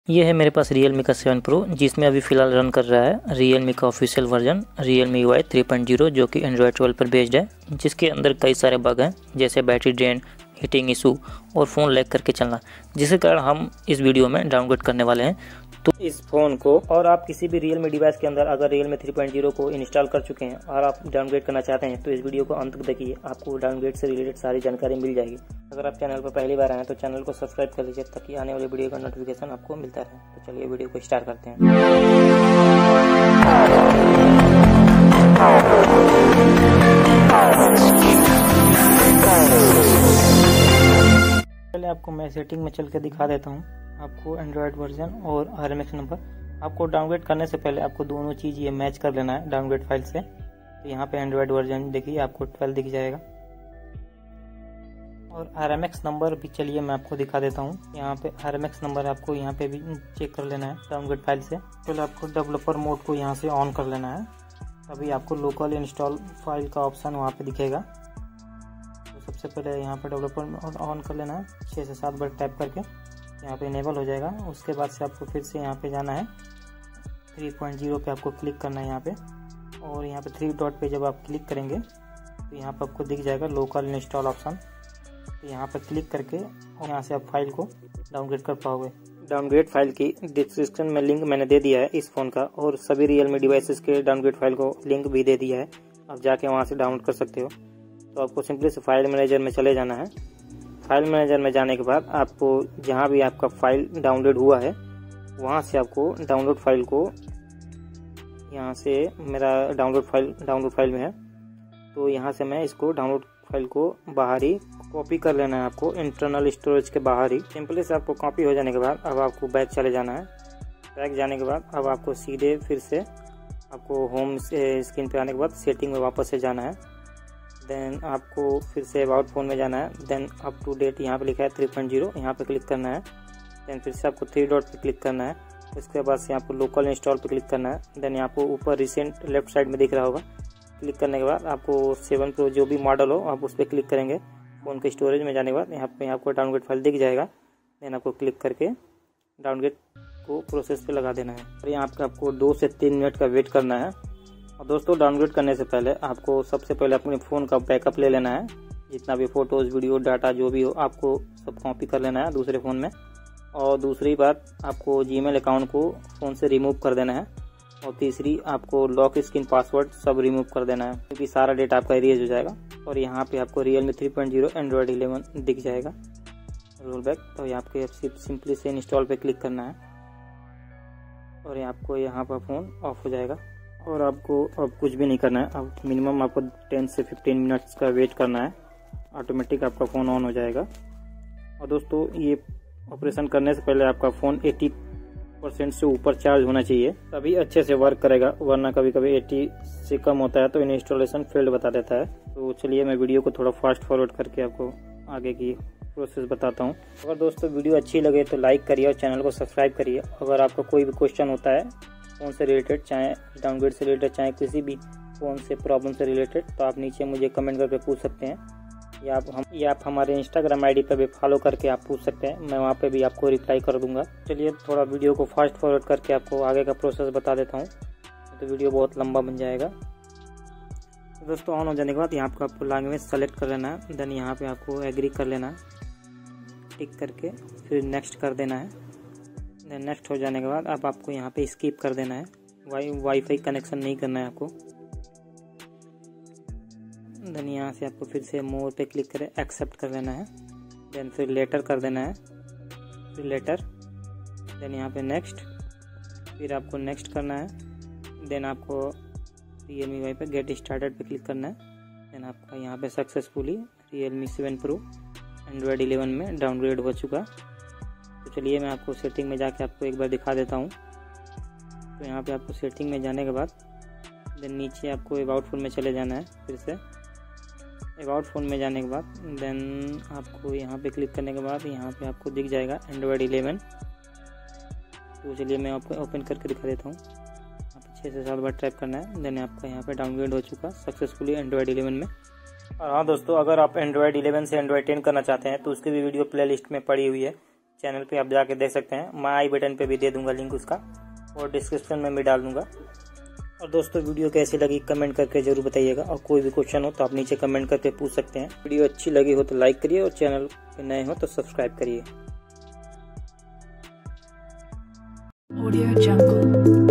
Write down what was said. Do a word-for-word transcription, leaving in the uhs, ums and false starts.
ये है मेरे पास Realme का सेवन प्रो, जिसमें अभी फ़िलहाल रन कर रहा है Realme का official version Realme U I three point zero, जो कि एंड्रॉयड ट्वेल्व पर बेस्ड है, जिसके अंदर कई सारे बग हैं जैसे बैटरी ड्रेन, हीटिंग इशू और फ़ोन लैग करके चलना, जिसके कारण हम इस वीडियो में डाउनग्रेड करने वाले हैं। तो इस फ़ोन को और आप किसी भी Realme डिवाइस के अंदर अगर Realme थ्री पॉइंट ज़ीरो को इंस्टॉल कर चुके हैं और आप डाउनग्रेड करना चाहते हैं तो इस वीडियो को अंत तक देखिए, आपको डाउनग्रेड से रिलेटेड सारी जानकारी मिल जाएगी। अगर आप चैनल पर पहली बार आए हैं तो चैनल को सब्सक्राइब कर लीजिए ताकि आने वाली वीडियो का नोटिफिकेशन आपको मिलता रहे। तो चलिए वीडियो को स्टार्ट करते हैं। पहले आपको मैं सेटिंग में चल के दिखा देता हूँ, आपको एंड्रॉयड वर्जन और आर एम एक्स नंबर। आपको डाउनग्रेड करने से पहले आपको दोनों चीज़ ये मैच कर लेना है डाउनग्रेड फाइल से। तो यहाँ पे एंड्रॉयड वर्जन देखिए आपको ट्वेल्व दिख जाएगा और आर एम एक्स नंबर भी चलिए मैं आपको दिखा देता हूँ। यहाँ पे आर एम एक्स नंबर आपको यहाँ पे भी चेक कर लेना है डाउनग्रेड फाइल से। पहले आपको डेवलपर मोड को यहाँ से ऑन कर लेना है, तभी आपको लोकल इंस्टॉल फाइल का ऑप्शन वहाँ पे दिखेगा। तो सबसे पहले यहाँ पे डेवलपर मोड ऑन कर लेना है, छः से सात बार टैप करके यहाँ पे इनेबल हो जाएगा। उसके बाद से आपको फिर से यहाँ पे जाना है थ्री पॉइंट ज़ीरो पे आपको क्लिक करना है यहाँ पे, और यहाँ पे थ्री डॉट पे जब आप क्लिक करेंगे तो यहाँ पे आपको दिख जाएगा लोकल इंस्टॉल ऑप्शन। तो यहाँ पे क्लिक करके और यहाँ से आप फाइल को डाउनग्रेड कर पाओगे। डाउनग्रेड फाइल की डिस्क्रिप्शन में लिंक मैंने दे दिया है इस फ़ोन का, और सभी Realme डिवाइसेस के डाउनग्रेड फाइल को लिंक भी दे दिया है, आप जाके वहाँ से डाउनलोड कर सकते हो। तो आपको सिंपली से फाइल मैनेजर में चले जाना है। फाइल मैनेजर में जाने के बाद आपको जहाँ भी आपका फाइल डाउनलोड हुआ है वहाँ से आपको डाउनलोड फाइल को, यहाँ से मेरा डाउनलोड फाइल डाउनलोड फाइल में है, तो यहाँ से मैं इसको डाउनलोड फाइल को बाहर ही कॉपी कर लेना है आपको, इंटरनल स्टोरेज के बाहर ही। सिंपली से आपको कॉपी हो जाने के बाद अब आपको बैक चले जाना है। बैक जाने के बाद अब आपको सीधे फिर से आपको होम स्क्रीन पे आने के बाद सेटिंग में वापस से जाना है। देन आपको फिर से अबाउट फ़ोन में जाना है। देन अप टू डेट यहाँ पे लिखा है थ्री पॉइंट ज़ीरो, यहाँ पे क्लिक करना है। देन फिर से आपको थ्री डॉट पे क्लिक करना है। उसके बाद से आपको लोकल इंस्टॉल पे क्लिक करना है। देन आपको ऊपर रिसेंट लेफ्ट साइड में दिख रहा होगा, क्लिक करने के बाद आपको सेवन प्रो जो भी मॉडल हो आप उस पर क्लिक करेंगे। फ़ोन के स्टोरेज में जाने के बाद यहाँ पे आपको डाउनग्रेड फाइल दिख जाएगा। देन आपको क्लिक करके डाउनग्रेड को प्रोसेस पे लगा देना है, और यहाँ पे आपको दो से तीन मिनट का वेट करना है। और दोस्तों डाउनग्रेड करने से पहले आपको सबसे पहले अपने फ़ोन का बैकअप ले लेना है। जितना भी फ़ोटोज़, वीडियो, डाटा जो भी हो आपको सब कॉपी कर लेना है दूसरे फ़ोन में। और दूसरी बात, आपको जीमेल अकाउंट को फ़ोन से रिमूव कर देना है। और तीसरी, आपको लॉक स्क्रीन पासवर्ड सब रिमूव कर देना है, क्योंकि सारा डेटा आपका इरेज हो जाएगा। और यहाँ पे आपको Realme three point zero Android eleven दिख जाएगा रोल बैक। तो यहाँ पे सिंपली से इंस्टॉल पे क्लिक करना है और आपको यहाँ पर फ़ोन ऑफ हो जाएगा। और आपको अब कुछ भी नहीं करना है, अब मिनिमम आपको टेन से फिफ्टीन मिनट्स का वेट करना है, ऑटोमेटिक आपका फ़ोन ऑन हो जाएगा। और दोस्तों ये ऑपरेशन करने से पहले आपका फ़ोन एटी परसेंट से ऊपर चार्ज होना चाहिए, तभी अच्छे से वर्क करेगा, वरना कभी कभी अस्सी से कम होता है तो इंस्टॉलेशन फेल्ड बता देता है। तो चलिए मैं वीडियो को थोड़ा फास्ट फॉरवर्ड करके आपको आगे की प्रोसेस बताता हूँ। अगर दोस्तों वीडियो अच्छी लगे तो लाइक करिए और चैनल को सब्सक्राइब करिए। अगर आपका कोई भी क्वेश्चन होता है फ़ोन से रिलेटेड, चाहे डाउनग्रेड से रिलेटेड, चाहे किसी भी फ़ोन से प्रॉब्लम से रिलेटेड, तो आप नीचे मुझे कमेंट करके पूछ सकते हैं, या आप हम या आप हमारे इंस्टाग्राम आईडी पर भी फॉलो करके आप पूछ सकते हैं, मैं वहाँ पे भी आपको रिप्लाई कर दूंगा। चलिए थोड़ा वीडियो को फास्ट फॉरवर्ड करके आपको आगे का प्रोसेस बता देता हूँ, तो वीडियो बहुत लंबा बन जाएगा। तो दोस्तों ऑन हो जाने के बाद यहाँ पर आपको लैंग्वेज सेलेक्ट कर लेना है। देन यहाँ पे आपको एग्री कर लेना है, टिक करके फिर नेक्स्ट कर देना है। देन नेक्स्ट हो जाने के बाद अब आपको यहाँ पे स्किप कर देना है, वाई वाईफाई कनेक्शन नहीं करना है आपको। देन यहाँ से आपको फिर से मोर पे क्लिक करें, एक्सेप्ट कर देना है। देन फिर लेटर कर देना है, फिर लेटर। देन यहाँ पे नेक्स्ट, फिर आपको नेक्स्ट करना है। देन आपको Realme यू आई पे गेट स्टार्टेड पे क्लिक करना है। देन आपका यहाँ पे successfully Realme seven pro Android eleven में डाउनग्रेड हो चुका। तो चलिए मैं आपको सेटिंग में जाके आपको एक बार दिखा देता हूँ। तो यहाँ पे आपको सेटिंग में जाने के बाद देन नीचे आपको अबाउट फ़ोन में चले जाना है। फिर से अबाउट फ़ोन में जाने के बाद देन आपको यहाँ पे क्लिक करने के बाद यहाँ पे आपको दिख जाएगा एंड्रॉयड इलेवन। तो चलिए मैं आपको ओपन करके दिखा देता हूँ। यहाँ पे छः से सात बार टाइप करना है। देन आपका यहाँ पे डाउनग्रेड हो चुका सक्सेसफुली एंड्रॉयड इलेवन में। और हाँ दोस्तों, अगर आप एंड्रॉयड इलेवन से एंड्रॉयड टेन करना चाहते हैं तो उसकी भी वीडियो प्लेलिस्ट में पड़ी हुई है, चैनल पे आप जाके देख सकते हैं। मैं आई बटन पे भी दे दूंगा लिंक उसका, और डिस्क्रिप्शन में भी डाल दूंगा। और दोस्तों वीडियो कैसी लगी कमेंट करके जरूर बताइएगा, और कोई भी क्वेश्चन हो तो आप नीचे कमेंट करके पूछ सकते हैं। वीडियो अच्छी लगी हो तो लाइक करिए, और चैनल पे नए हो तो सब्सक्राइब करिए। Audio Jungle।